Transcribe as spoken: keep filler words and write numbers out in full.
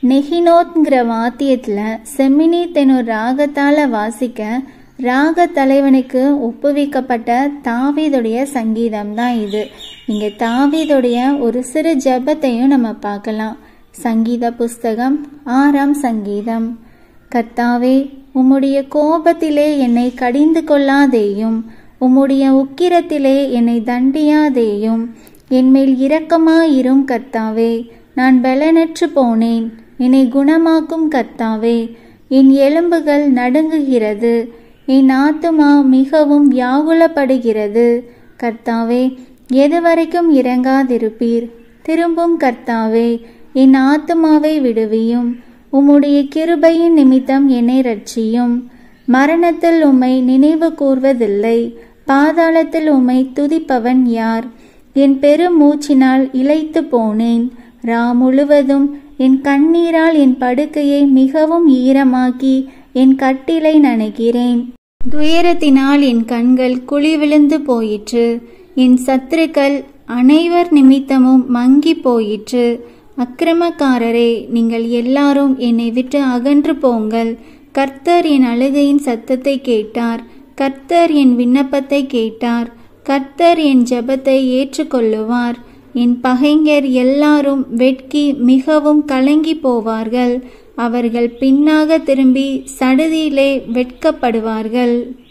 நெஹினோத்ங்கிற வாத்தியத்தில் செமினித் எனும் ராகத்தால் வாசிக்க ராக தலைவனுக்கு ஒப்புவிக்கப்பட்ட தாவீதுடைய சங்கீதம் தான் இது. இங்கே தாவீதுடைய ஒரு சிறு ஜெபத்தையும் நம்ம பார்க்கலாம். சங்கீத புஸ்தகம் ஆறாம் சங்கீதம். கர்த்தாவே, உம்முடைய கோபத்திலே என்னை கடிந்து கொள்ளாதேயும், உம்முடைய உக்கிரத்திலே என்னை தண்டியாதேயும். என்மேல் இரக்கமாயிரும் கர்த்தாவே. நான் பலனற்று போனேன், என்னை குணமாக்கும் கர்த்தாவே. என் எலும்புகள் நடுங்குகிறது, என் ஆத்துமா மிகவும் வியாகுலப்படுகிறது. கர்த்தாவே, எதுவரைக்கும் இறங்காதிருப்பீர்? திரும்பும் கர்த்தாவே, என் ஆத்துமாவை விடுவியும். உம்முடைய கிருபையின் நிமித்தம் என்னை ரட்சியும். மரணத்தில் உம்மை நினைவு கூர்வதில்லை, பாதாளத்தில் உம்மை துதிப்பவன் யார்? என் பெரும் மூச்சினால் இளைத்து போனேன். ரா முழுவதும் என் கண்ணீரால் என் படுக்கையை மிகவும் ஈரமாக்கி என் கட்டிலை நனைக்கிறேன். துயரத்தினால் என் கண்கள் குழி விழுந்து போயிற்று. என் சத்துருக்கள் அனைவர் நிமித்தமும் மங்கி போயிற்று. அக்கிரமக்காரரே, நீங்கள் எல்லாரும் என்னை விட்டு அகன்று போங்கள். கர்த்தர் என் அழுகையின் சத்தத்தை கேட்டார். கர்த்தர் என் விண்ணப்பத்தை கேட்டார். கர்த்தர் என் ஜெபத்தை ஏற்றுக்கொள்ளுவார். என் பகைஞர் எல்லாரும் வெட்கி மிகவும் கலங்கி போவார்கள். அவர்கள் பின்னாக திரும்பி சடுதியிலே வெட்கப்படுவார்கள்.